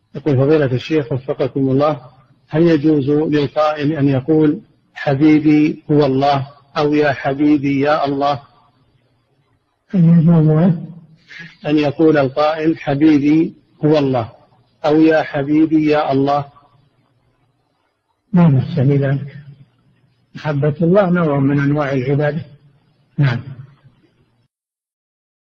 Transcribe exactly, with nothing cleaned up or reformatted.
يقول فضيلة الشيخ وفقكم الله، هل يجوز للقائل أن يقول حبيبي هو الله أو يا حبيبي يا الله؟ أن يقول القائل حبيبي هو الله أو يا حبيبي يا الله. ما نحسن ذلك، محبة الله نوع من أنواع العبادة. نعم.